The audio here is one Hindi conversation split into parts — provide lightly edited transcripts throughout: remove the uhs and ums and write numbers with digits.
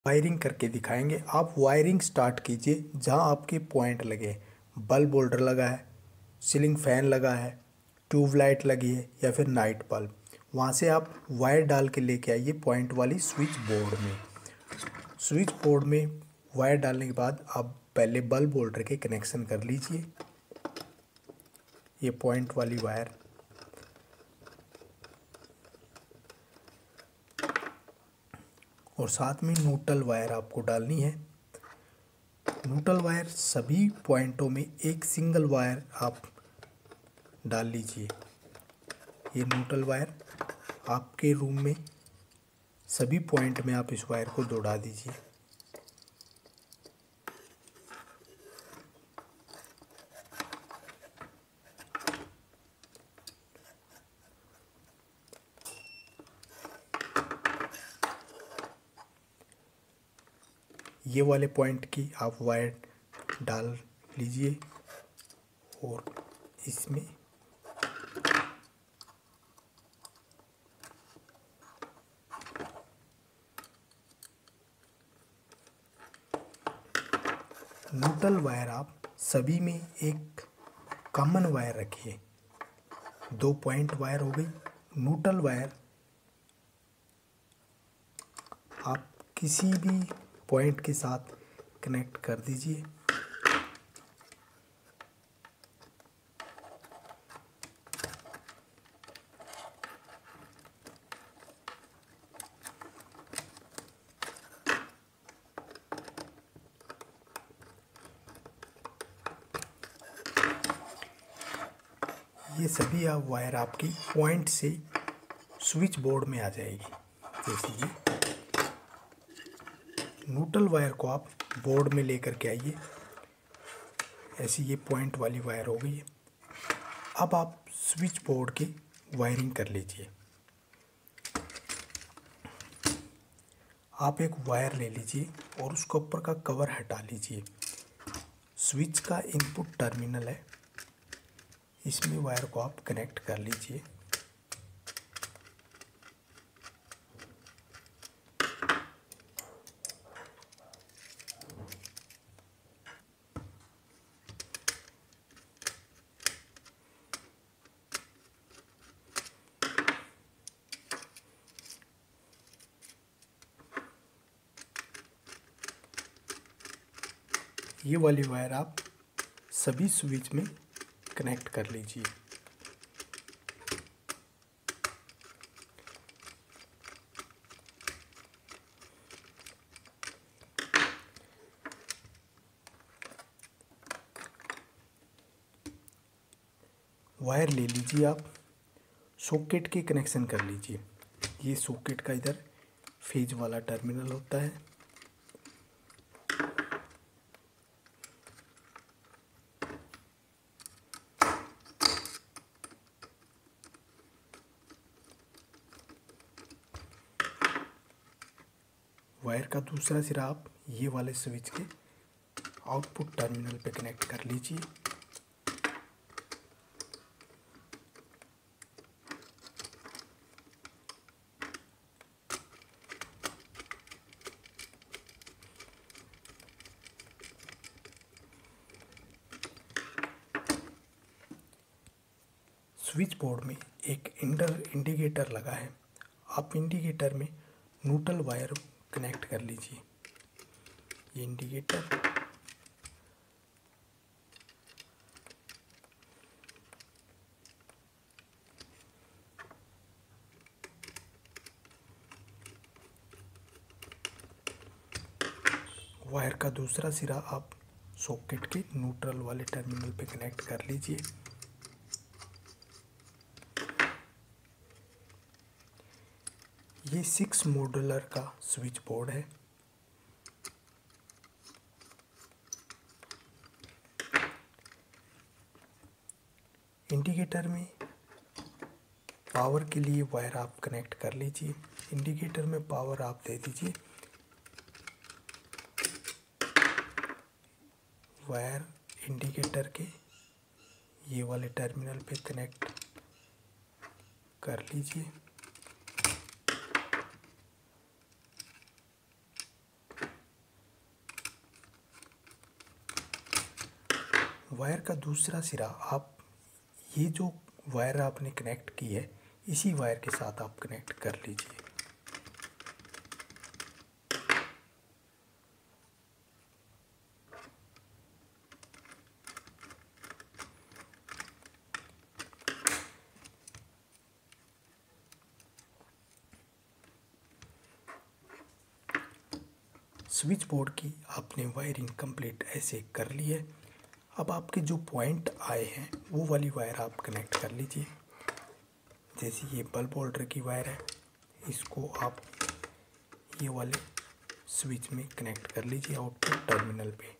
वायरिंग करके दिखाएंगे। आप वायरिंग स्टार्ट कीजिए जहां आपके पॉइंट लगे। बल्ब होल्डर लगा है, सीलिंग फैन लगा है, ट्यूबलाइट लगी है या फिर नाइट बल्ब, वहां से आप वायर डाल के लेके आइए पॉइंट वाली स्विच बोर्ड में। स्विच बोर्ड में वायर डालने के बाद आप पहले बल्ब होल्डर के कनेक्शन कर लीजिए। ये पॉइंट वाली वायर, और साथ में न्यूट्रल वायर आपको डालनी है। न्यूट्रल वायर सभी पॉइंटों में एक सिंगल वायर आप डाल लीजिए। ये न्यूट्रल वायर आपके रूम में सभी पॉइंट में आप इस वायर को दौड़ा दीजिए। ये वाले पॉइंट की आप वायर डाल लीजिए और इसमें न्यूट्रल वायर आप सभी में एक कॉमन वायर रखिए। 2 पॉइंट वायर हो गई। न्यूट्रल वायर आप किसी भी पॉइंट के साथ कनेक्ट कर दीजिए। ये सभी आप वायर आपकी पॉइंट से स्विच बोर्ड में आ जाएगी। जैसे ये न्यूट्रल वायर को आप बोर्ड में लेकर के आइए। ऐसी ये पॉइंट वाली वायर हो गई है। अब आप स्विच बोर्ड की वायरिंग कर लीजिए। आप एक वायर ले लीजिए और उसके ऊपर का कवर हटा लीजिए। स्विच का इनपुट टर्मिनल है, इसमें वायर को आप कनेक्ट कर लीजिए। ये वाली वायर आप सभी स्विच में कनेक्ट कर लीजिए। वायर ले लीजिए, आप सॉकेट के कनेक्शन कर लीजिए। ये सॉकेट का इधर फेज वाला टर्मिनल होता है। वायर का दूसरा सिरा आप ये वाले स्विच के आउटपुट टर्मिनल पे कनेक्ट कर लीजिए। स्विच बोर्ड में एक इंडिकेटर लगा है। आप इंडिकेटर में न्यूट्रल वायर कनेक्ट कर लीजिए। ये इंडिकेटर वायर का दूसरा सिरा आप सॉकेट के न्यूट्रल वाले टर्मिनल पे कनेक्ट कर लीजिए। ये 6 मॉड्यूलर का स्विच बोर्ड है। इंडिकेटर में पावर के लिए वायर आप कनेक्ट कर लीजिए। इंडिकेटर में पावर आप दे दीजिए। वायर इंडिकेटर के ये वाले टर्मिनल पे कनेक्ट कर लीजिए। वायर का दूसरा सिरा आप ये जो वायर आपने कनेक्ट की है इसी वायर के साथ आप कनेक्ट कर लीजिए। स्विच बोर्ड की आपने वायरिंग कंप्लीट ऐसे कर ली है। अब आपके जो पॉइंट आए हैं वो वाली वायर आप कनेक्ट कर लीजिए। जैसे ये बल्ब होल्डर की वायर है, इसको आप ये वाले स्विच में कनेक्ट कर लीजिए आउटपुट टर्मिनल पे।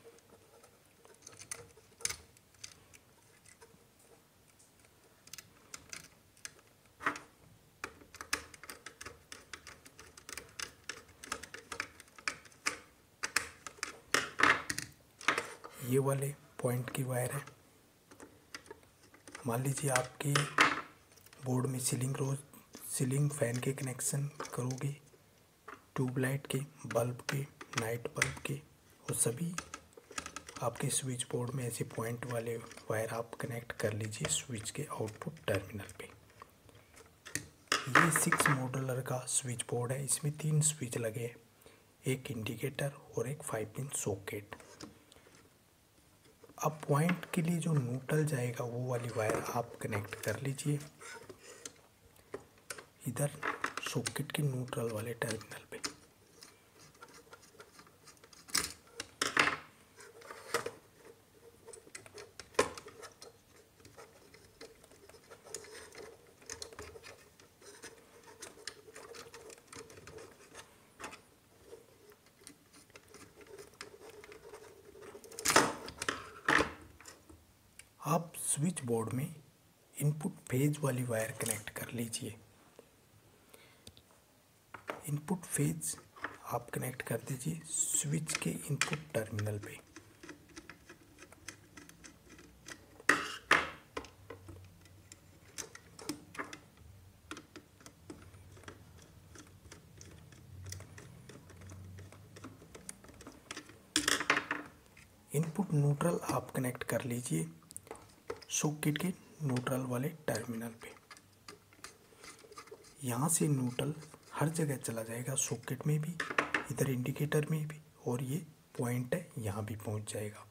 ये वाले पॉइंट की वायर है। मान लीजिए आपके बोर्ड में सीलिंग फैन के कनेक्शन करोगे, ट्यूबलाइट के, बल्ब के, नाइट बल्ब के, वो सभी आपके स्विच बोर्ड में ऐसे पॉइंट वाले वायर आप कनेक्ट कर लीजिए स्विच के आउटपुट टर्मिनल पे। ये 6 मॉड्यूलर का स्विच बोर्ड है। इसमें 3 स्विच लगे हैं, एक इंडिकेटर और एक 5 पिन सॉकेट। अब पॉइंट के लिए जो न्यूट्रल जाएगा वो वाली वायर आप कनेक्ट कर लीजिए इधर सॉकेट के न्यूट्रल वाले टर्मिनल पे। आप स्विच बोर्ड में इनपुट फेज वाली वायर कनेक्ट कर लीजिए। इनपुट फेज आप कनेक्ट कर दीजिए स्विच के इनपुट टर्मिनल पे। इनपुट न्यूट्रल आप कनेक्ट कर लीजिए सॉकेट के न्यूट्रल वाले टर्मिनल पे। यहाँ से न्यूट्रल हर जगह चला जाएगा, सॉकेट में भी, इधर इंडिकेटर में भी, और ये पॉइंट है यहाँ भी पहुँच जाएगा।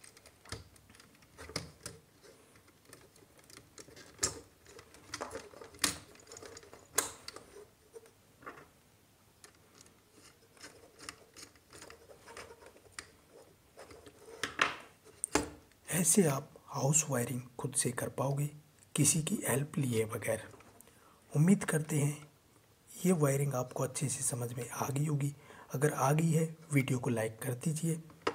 ऐसे आप हाउस वायरिंग खुद से कर पाओगे किसी की हेल्प लिए बगैर। उम्मीद करते हैं ये वायरिंग आपको अच्छे से समझ में आ गई होगी। अगर आ गई है वीडियो को लाइक कर दीजिए।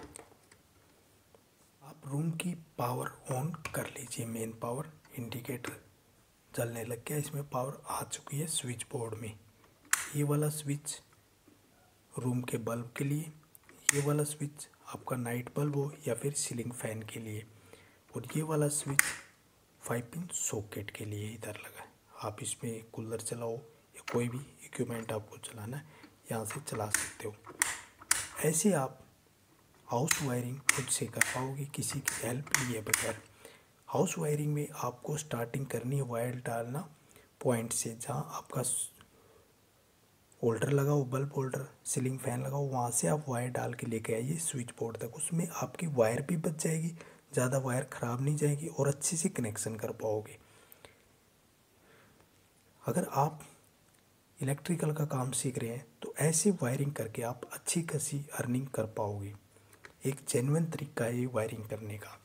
आप रूम की पावर ऑन कर लीजिए। मेन पावर इंडिकेटर जलने लग गया, इसमें पावर आ चुकी है स्विच बोर्ड में। ये वाला स्विच रूम के बल्ब के लिए, ये वाला स्विच आपका नाइट बल्ब हो या फिर सीलिंग फैन के लिए, और ये वाला स्विच 5 पिन सॉकेट के लिए इधर लगा है। आप इसमें कूलर चलाओ या कोई भी इक्विपमेंट आपको चलाना है यहाँ से चला सकते हो। ऐसे आप हाउस वायरिंग खुद से कर पाओगे किसी की हेल्प लिए बगैर। हाउस वायरिंग में आपको स्टार्टिंग करनी है वायर डालना पॉइंट से, जहाँ आपका होल्डर लगा हो, बल्ब होल्डर, सीलिंग फैन लगा हो, वहाँ से आप वायर डाल के लेके आइए स्विच बोर्ड तक। उसमें आपकी वायर भी बच जाएगी, ज़्यादा वायर ख़राब नहीं जाएगी और अच्छे से कनेक्शन कर पाओगे। अगर आप इलेक्ट्रिकल का काम सीख रहे हैं तो ऐसे वायरिंग करके आप अच्छी खासी अर्निंग कर पाओगे। एक जेन्युइन तरीका है ये वायरिंग करने का।